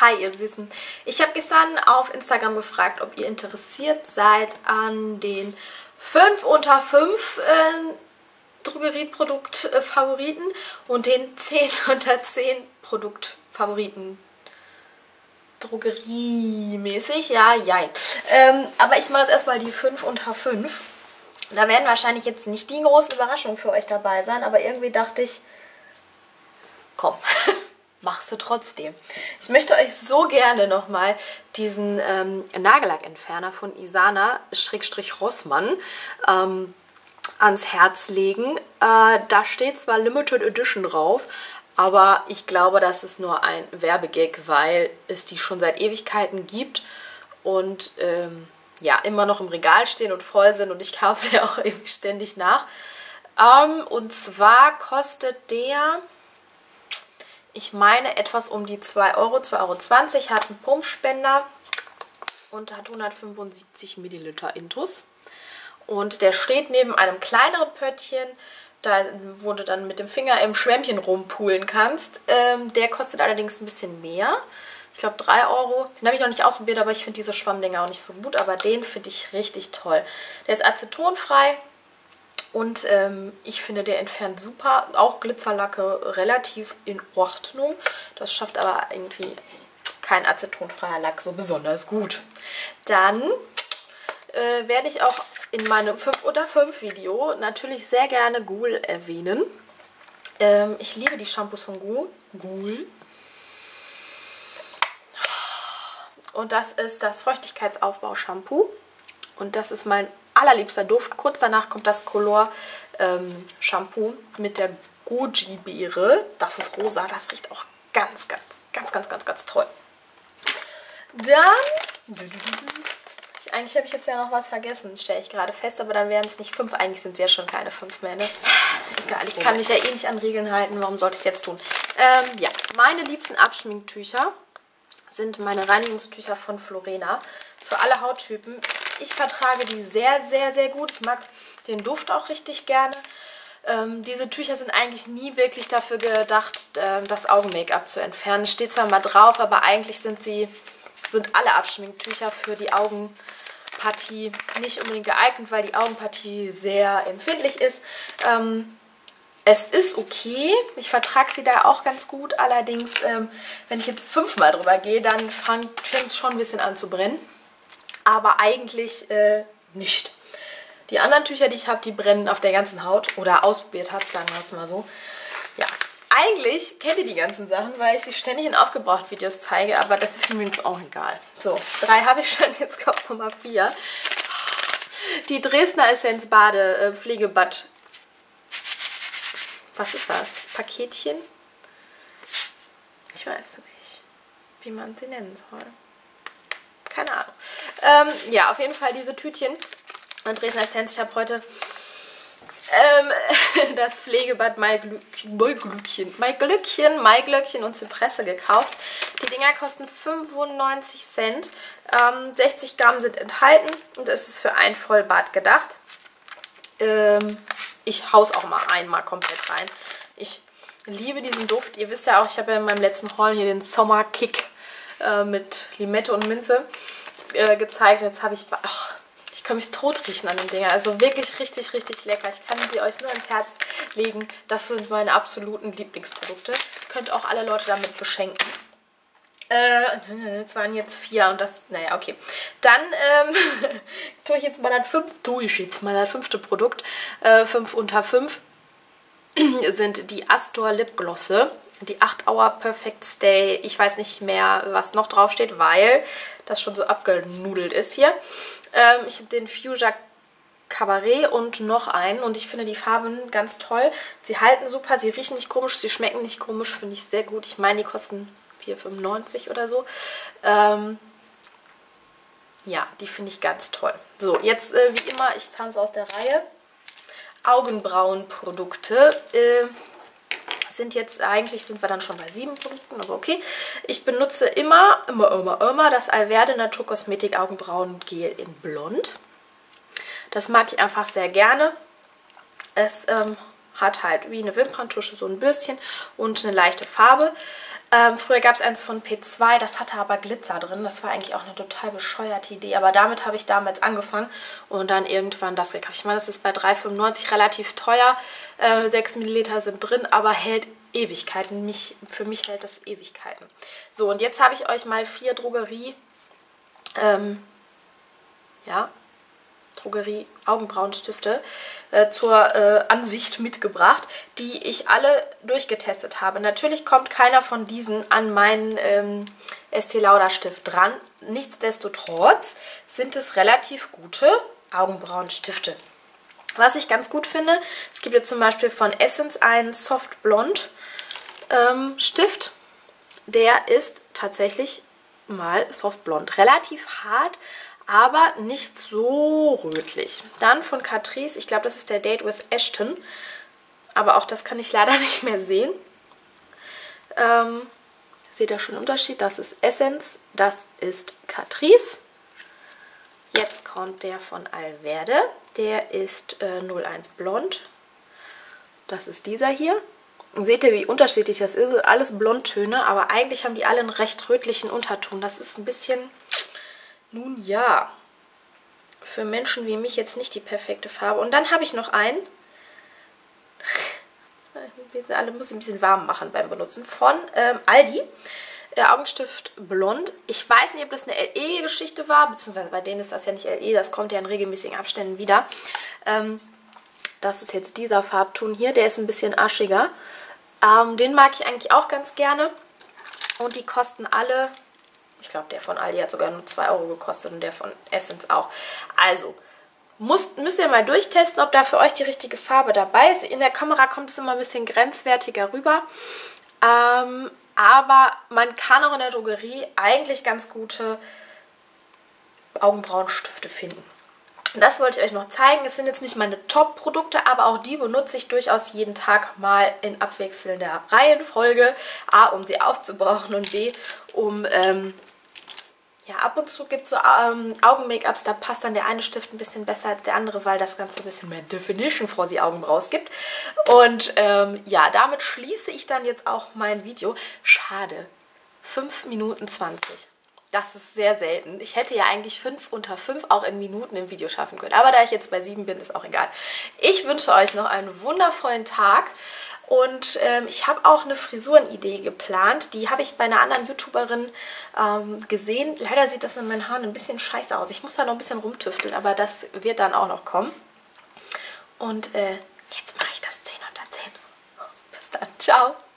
Hi ihr Süßen. Ich habe gestern auf Instagram gefragt, ob ihr interessiert seid an den 5 unter 5 Drogerieprodukt-Favoriten und den 10 unter 10 Produkt-Favoriten. Drogeriemäßig, ja, jein. Aber ich mache jetzt erstmal die 5 unter 5. Da werden wahrscheinlich jetzt nicht die großen Überraschungen für euch dabei sein, aber irgendwie dachte ich, komm, machst du trotzdem. Ich möchte euch so gerne nochmal diesen Nagellackentferner von Isana-Rossmann ans Herz legen. Da steht zwar Limited Edition drauf, aber ich glaube, das ist nur ein Werbegag, weil es die schon seit Ewigkeiten gibt und ja, immer noch im Regal stehen und voll sind und ich kaufe sie auch irgendwie ständig nach. Und zwar kostet der, ich meine, etwas um die 2 Euro, 2,20 Euro, hat einen Pumpspender und hat 175 Milliliter Intus. Und der steht neben einem kleineren Pöttchen, da wo du dann mit dem Finger im Schwämmchen rumpulen kannst. Der kostet allerdings ein bisschen mehr. Ich glaube 3 Euro. Den habe ich noch nicht ausprobiert, aber ich finde diese Schwammdinger auch nicht so gut. Aber den finde ich richtig toll. Der ist acetonfrei. Und ich finde, der entfernt super. Auch Glitzerlacke relativ in Ordnung. Das schafft aber irgendwie kein acetonfreier Lack so besonders gut. Dann werde ich auch in meinem 5 unter 5 Video natürlich sehr gerne Ghoul erwähnen. Ich liebe die Shampoos von Ghoul. Und das ist das Feuchtigkeitsaufbau-Shampoo. Und das ist mein allerliebster Duft. Kurz danach kommt das Color Shampoo mit der Goji-Beere. Das ist rosa. Das riecht auch ganz toll. Dann, eigentlich habe ich jetzt ja noch was vergessen, stelle ich gerade fest, aber dann wären es nicht 5. Eigentlich sind es ja schon keine 5 mehr, ne? Egal, ich kann mich ja eh nicht an Regeln halten. Warum sollte ich es jetzt tun? Ja, meine liebsten Abschminktücher sind meine Reinigungstücher von Florena. Für alle Hauttypen. Ich vertrage die sehr gut. Ich mag den Duft auch richtig gerne. Diese Tücher sind eigentlich nie wirklich dafür gedacht, das Augen-Make-up zu entfernen. Steht zwar mal drauf, aber eigentlich sind alle Abschminktücher für die Augenpartie nicht unbedingt geeignet, weil die Augenpartie sehr empfindlich ist. Es ist okay, ich vertrage sie da auch ganz gut, allerdings, wenn ich jetzt 5-mal drüber gehe, dann fängt es schon ein bisschen an zu brennen. Aber eigentlich nicht. Die anderen Tücher, die ich habe, die brennen auf der ganzen Haut oder ausprobiert habe, sagen wir es mal so. Ja, eigentlich kennt ihr die ganzen Sachen, weil ich sie ständig in Aufgebraucht-Videos zeige, aber das ist mir auch egal. So, 3 habe ich schon, jetzt kommt Nummer 4. Die Dresdner Essenz Bade Pflegebad. Was ist das? Paketchen? Ich weiß nicht, wie man sie nennen soll. Keine Ahnung. Ja, auf jeden Fall diese Tütchen. Dresdner Essenz. Ich habe heute das Pflegebad Maiglöckchen und Zypresse gekauft. Die Dinger kosten 95 Cent. 60 Gramm sind enthalten und es ist für ein Vollbad gedacht. Ich hau's auch mal einmal komplett rein. Ich liebe diesen Duft. Ihr wisst ja auch, ich habe ja in meinem letzten Haul hier den Sommerkick mit Limette und Minze gezeigt. Jetzt habe ich... ich kann mich tot riechen an den Dinger. Also wirklich richtig lecker. Ich kann sie euch nur ins Herz legen. Das sind meine absoluten Lieblingsprodukte. Könnt auch alle Leute damit beschenken. Es waren jetzt 4 und das... Naja, okay. Dann tue ich jetzt mal das 5. Produkt. 5 unter 5 sind die Astor Lipglosse. Die 8 Hour Perfect Stay. Ich weiß nicht mehr, was noch drauf steht, weil das schon so abgenudelt ist hier. Ich habe den Fuchsia Cabaret und noch einen. Und ich finde die Farben ganz toll. Sie halten super, sie riechen nicht komisch, sie schmecken nicht komisch. Finde ich sehr gut. Ich meine, die kosten 4,95 oder so. Ja, die finde ich ganz toll. So, jetzt wie immer, ich tanze aus der Reihe. Augenbrauenprodukte. Sind wir dann schon bei 7 Produkten, aber okay. Ich benutze immer das Alverde Naturkosmetik Augenbrauengel in Blond. Das mag ich einfach sehr gerne. Es hat halt wie eine Wimperntusche so ein Bürstchen und eine leichte Farbe. Früher gab es eins von P2, das hatte aber Glitzer drin. Das war eigentlich auch eine total bescheuerte Idee. Aber damit habe ich damals angefangen und dann irgendwann das gekauft. Ich meine, das ist bei 3,95 relativ teuer. 6 Milliliter sind drin, aber hält Ewigkeiten. Für mich hält das Ewigkeiten. So, und jetzt habe ich euch mal 4 Drogerie Augenbrauenstifte zur Ansicht mitgebracht, die ich alle durchgetestet habe. Natürlich kommt keiner von diesen an meinen Estee Lauder Stift dran. Nichtsdestotrotz sind es relativ gute Augenbrauenstifte. Was ich ganz gut finde, es gibt jetzt zum Beispiel von Essence einen Soft Blond Stift. Der ist tatsächlich mal Soft Blond. Relativ hart, aber nicht so rötlich. Dann von Catrice, ich glaube, das ist der Date with Ashton. Aber auch das kann ich leider nicht mehr sehen. Seht ihr schon den Unterschied? Das ist Essence, das ist Catrice. Jetzt kommt der von Alverde. Der ist 01 Blond. Das ist dieser hier. Und seht ihr, wie unterschiedlich das ist? Alles Blondtöne, aber eigentlich haben die alle einen recht rötlichen Unterton. Das ist ein bisschen... Nun ja, für Menschen wie mich jetzt nicht die perfekte Farbe. Und dann habe ich noch einen, muss ich ein bisschen warm machen beim Benutzen, von Aldi, Augenstift Blond. Ich weiß nicht, ob das eine LE-Geschichte war, beziehungsweise bei denen ist das ja nicht LE, das kommt ja in regelmäßigen Abständen wieder. Das ist jetzt dieser Farbton hier, der ist ein bisschen aschiger. Den mag ich eigentlich auch ganz gerne. Und die kosten alle... Ich glaube, der von Aldi hat sogar nur 2 Euro gekostet und der von Essence auch. Also, müsst ihr mal durchtesten, ob da für euch die richtige Farbe dabei ist. In der Kamera kommt es immer ein bisschen grenzwertiger rüber. Aber man kann auch in der Drogerie eigentlich ganz gute Augenbrauenstifte finden. Und das wollte ich euch noch zeigen. Es sind jetzt nicht meine Top-Produkte, aber auch die benutze ich durchaus jeden Tag mal in abwechselnder Reihenfolge. A, um sie aufzubrauchen und B, um... ja, ab und zu gibt es so Augen-Make-ups, da passt dann der eine Stift ein bisschen besser als der andere, weil das Ganze ein bisschen mehr Definition vor die Augenbraus gibt. Und ja, damit schließe ich dann jetzt auch mein Video. Schade, 5 Minuten 20. Das ist sehr selten. Ich hätte ja eigentlich 5 unter 5 auch in Minuten im Video schaffen können. Aber da ich jetzt bei 7 bin, ist auch egal. Ich wünsche euch noch einen wundervollen Tag. Und ich habe auch eine Frisurenidee geplant. Die habe ich bei einer anderen YouTuberin gesehen. Leider sieht das in meinen Haaren ein bisschen scheiße aus. Ich muss da noch ein bisschen rumtüfteln, aber das wird dann auch noch kommen. Und jetzt mache ich das 10 unter 10. Bis dann. Ciao.